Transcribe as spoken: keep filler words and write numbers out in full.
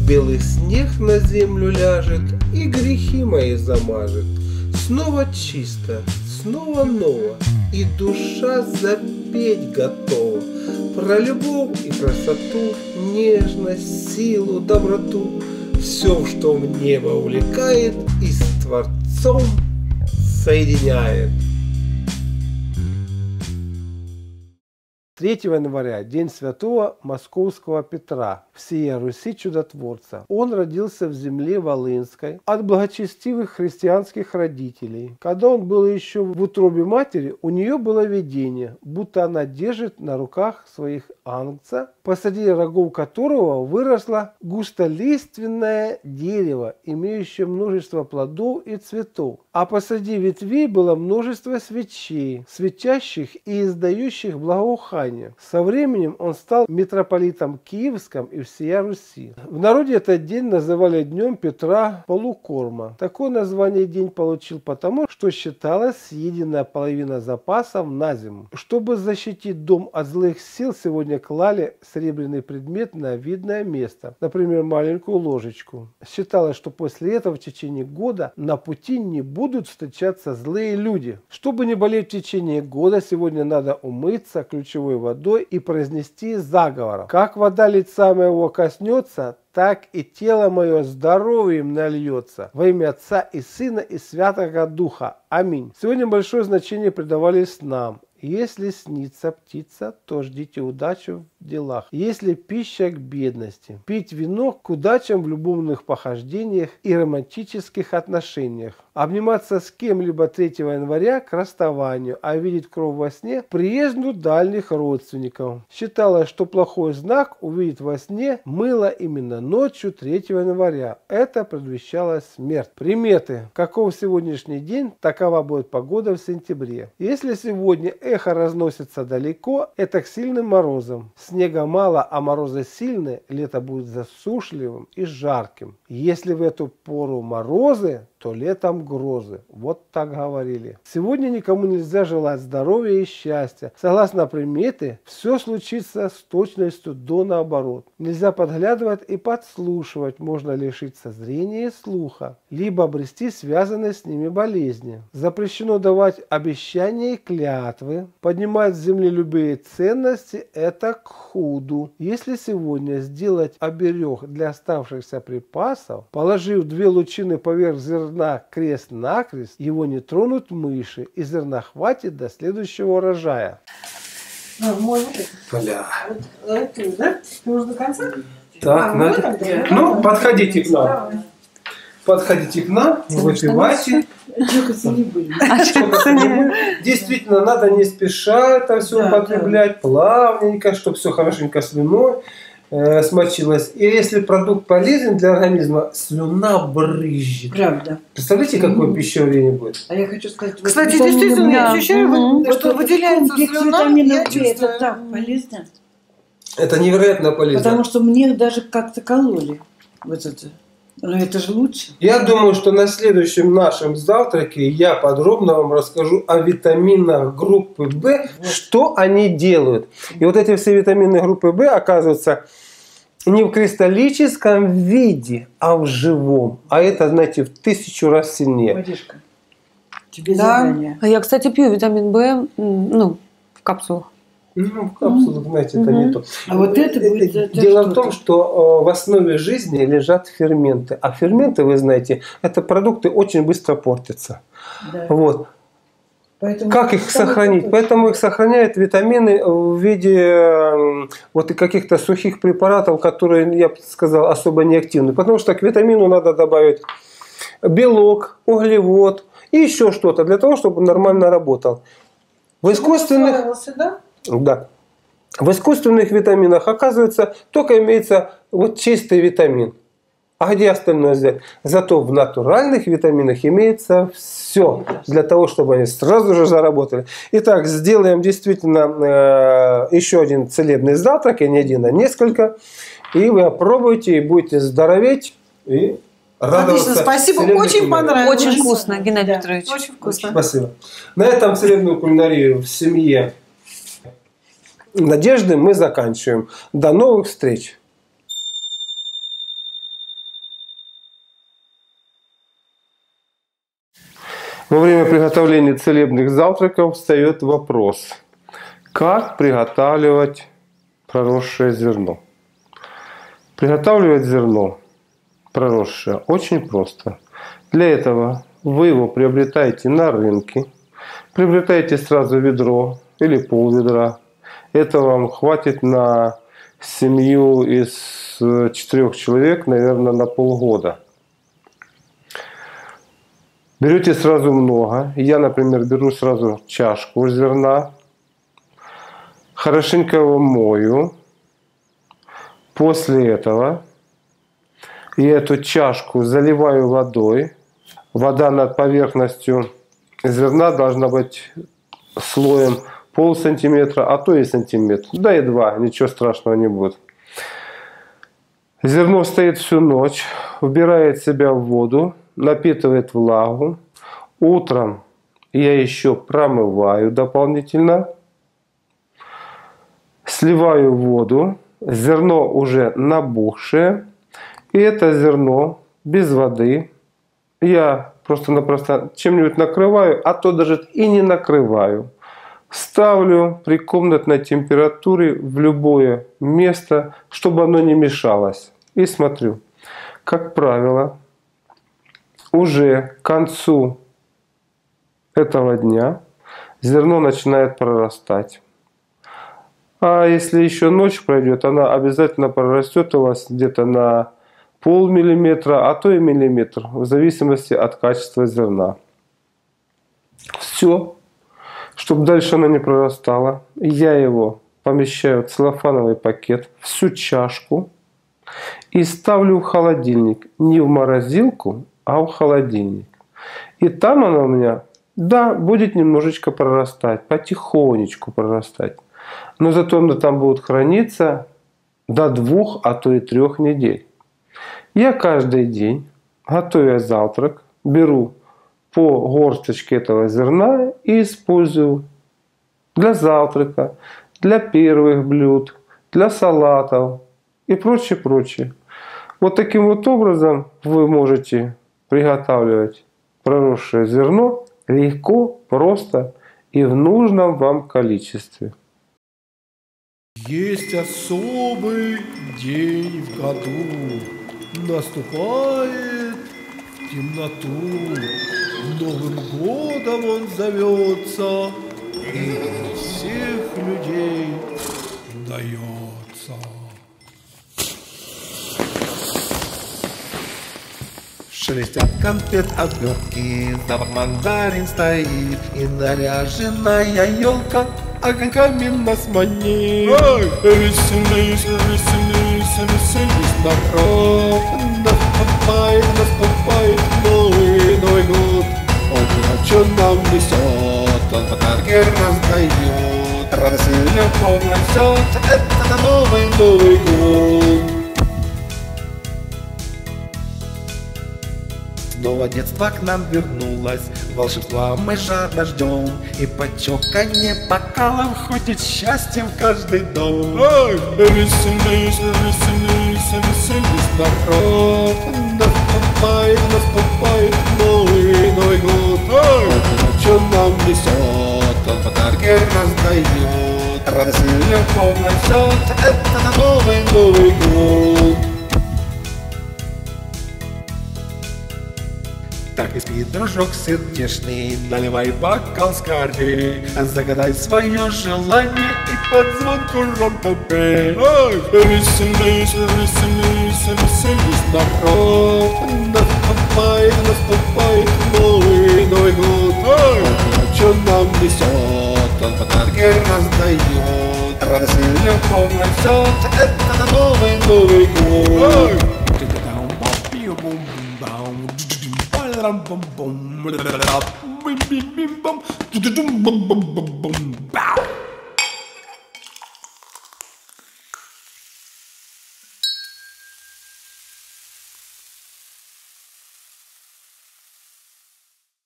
белый снег на землю ляжет и грехи мои замажет. Снова чисто, снова ново, и душа запеть готова про любовь и красоту, нежность, силу, доброту. Все, что в небо увлекает и с Творцом соединяет. третьего января – День святого Московского Петра, всея Руси чудотворца. Он родился в земле Волынской от благочестивых христианских родителей. Когда он был еще в утробе матери, у нее было видение, будто она держит на руках своих ангца, посреди рогов которого выросло густолиственное дерево, имеющее множество плодов и цветов. А посреди ветвей было множество свечей, светящих и издающих благоухание. Со временем он стал митрополитом Киевским и всея Руси. В народе этот день называли Днем Петра Полукорма. Такое название день получил потому, что считалась съеденная половина запасов на зиму. Чтобы защитить дом от злых сил, сегодня клали серебряный предмет на видное место, например, маленькую ложечку. Считалось, что после этого в течение года на пути не будут встречаться злые люди. Чтобы не болеть в течение года, сегодня надо умыться ключевой водой и произнести заговор. Как вода лица моего коснется, так и тело мое здоровьем нальется. Во имя Отца и Сына и Святого Духа. Аминь. Сегодня большое значение придавали снам. Если снится птица, то ждите удачу в делах. Если пища к бедности, пить вино к удачам в любовных похождениях и романтических отношениях. Обниматься с кем-либо третьего января к расставанию, а видеть кровь во сне приезду дальних родственников. Считалось, что плохой знак увидеть во сне мыло именно ночью третьего января. Это предвещало смерть. Приметы. Каков сегодняшний день, такова будет погода в сентябре. Если сегодня эхо разносится далеко, это к сильным морозам. Снега мало, а морозы сильные, лето будет засушливым и жарким. Если в эту пору морозы, то летом грозы. Вот так говорили. Сегодня никому нельзя желать здоровья и счастья. Согласно приметы, все случится с точностью до наоборот. Нельзя подглядывать и подслушивать. Можно лишиться зрения и слуха, либо обрести связанные с ними болезни. Запрещено давать обещания и клятвы. Поднимать с земли любые ценности – это к худу. Если сегодня сделать оберег для оставшихся припасов, положив две лучины поверх зерна крест-накрест, его не тронут мыши, и зерна хватит до следующего урожая. Бля. Это, да? Можно до конца? Так, а, надо. Ну, ну, подходите к нам. Давай. Подходите к нам, выпивайте. Действительно, надо не спеша это все да, употреблять, да. плавненько, чтобы все хорошенько слюной э, смочилось. И если продукт полезен для организма, слюна брызжет. Правда. Представляете, какое mm-hmm. пищеварение будет? А я хочу сказать... Кстати, вот действительно, я ощущаю, mm-hmm. что выделяется слюна, я чувствую. Это так полезно. Это невероятно полезно. Потому что мне даже как-то кололи вот это. Но это же лучше. Я думаю, что на следующем нашем завтраке я подробно вам расскажу о витаминах группы В, вот. Что они делают. И вот эти все витамины группы В оказываются не в кристаллическом виде, а в живом. А это, знаете, в тысячу раз сильнее. Водишка, тебе да. задание. А я, кстати, пью витамин В, ну, в капсулах. Ну, в капсулах, знаете, это mm-hmm. не то. А вот это будет, это Дело в том, что в основе жизни лежат ферменты. А ферменты, вы знаете, это продукты очень быстро портятся. Да. Вот. Поэтому как их сохранить? Поэтому их сохраняют витамины в виде вот каких-то сухих препаратов, которые, я бы сказал, особо не активны. Потому что к витамину надо добавить белок, углевод и еще что-то для того, чтобы он нормально работал. В искусственных... Да? Да. В искусственных витаминах, оказывается, только имеется вот чистый витамин. А где остальное взять? Зато в натуральных витаминах имеется все для того, чтобы они сразу же заработали. Итак, сделаем действительно э, еще один целебный завтрак, и не один, а несколько. И вы опробуете, и будете здороветь. И отлично, спасибо, очень понравилось. Очень вкусно, Геннадий Петрович. Очень вкусно. Спасибо. На этом целебную кулинарию в семье Надежды мы заканчиваем. До новых встреч! Во время приготовления целебных завтраков встает вопрос, как приготавливать проросшее зерно. Приготавливать зерно проросшее очень просто. Для этого вы его приобретаете на рынке, приобретаете сразу ведро или пол-ведра. Это вам хватит на семью из четырех человек, наверное, на полгода. Берете сразу много. Я, например, беру сразу чашку зерна. Хорошенько его мою. После этого я эту чашку заливаю водой. Вода над поверхностью зерна должна быть слоем пол сантиметра, а то и сантиметр. Да и два, ничего страшного не будет. Зерно стоит всю ночь, вбирает в себя в воду, напитывает влагу. Утром я еще промываю дополнительно, сливаю воду, зерно уже набухшее, и это зерно без воды я просто-напросто чем-нибудь накрываю, а то даже и не накрываю. Ставлю при комнатной температуре в любое место, чтобы оно не мешалось. И смотрю. Как правило, уже к концу этого дня зерно начинает прорастать. А если еще ночь пройдет, она обязательно прорастет у вас где-то на полмиллиметра, а то и миллиметр, в зависимости от качества зерна. Все. Чтобы дальше оно не прорастало, я его помещаю в целлофановый пакет, всю чашку, и ставлю в холодильник. Не в морозилку, а в холодильник. И там оно у меня, да, будет немножечко прорастать, потихонечку прорастать. Но зато оно там будет храниться до двух, а то и трех недель. Я каждый день, готовя завтрак, беру по горсточке этого зерна и использую для завтрака, для первых блюд, для салатов и прочее, прочее. Вот таким вот образом вы можете приготавливать проросшее зерно легко, просто и в нужном вам количестве. Есть особый день в году, наступает в темноту. Новым годом он зовется, и для всех людей дается. Шелестят конфет обертки, запах мандарин стоит, и наряженная елка огоньками нас манит. Ой! Веселись, веселись, веселись, народ, наступает, наступает новый, новый год. Он ночью нам несет, он подарки раздает, радость и любовь несет, это новый, новый год. Снова детство к нам вернулось, волшебства мы жадно ждем, и под чоканье бокалов ходит счастье в каждый дом. Ой! Веселись, веселись, веселись, народ, наступает, наступает новый, новый год. Ой! Он ночью нам несет, он подарки раздает, радость и любовь несет, это новый, новый год. Так и спит, дружок сердечный, наливай бокал скорей, загадай свое желание и под звонку ромко пей. Ой! Веселись, веселись, веселись, народ, наступает, наступает новый, новый год. Ой! Он ночью нам несет, он подарки раздает, радость и любовь несет, это новый, новый год. Ой! Bum bum bum bum bum bum bum bum bum bum bum bum bum bum.